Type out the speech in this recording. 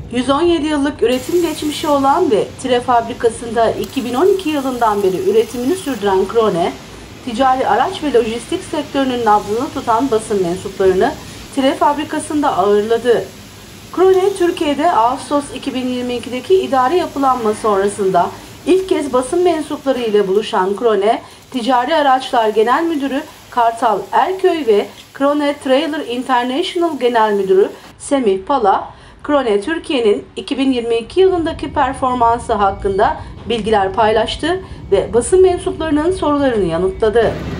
117 yıllık üretim geçmişi olan ve tire fabrikasında 2012 yılından beri üretimini sürdüren Krone, ticari araç ve lojistik sektörünün nabzını tutan basın mensuplarını tire fabrikasında ağırladı. Krone, Türkiye'de Ağustos 2022'deki idari yapılanma sonrasında ilk kez basın mensupları ile buluşan Krone, Ticari Araçlar Genel Müdürü Kartal Erköy ve Krone Trailer International Genel Müdürü Semih Pala, Krone Türkiye'nin 2022 yılındaki performansı hakkında bilgiler paylaştı ve basın mensuplarının sorularını yanıtladı.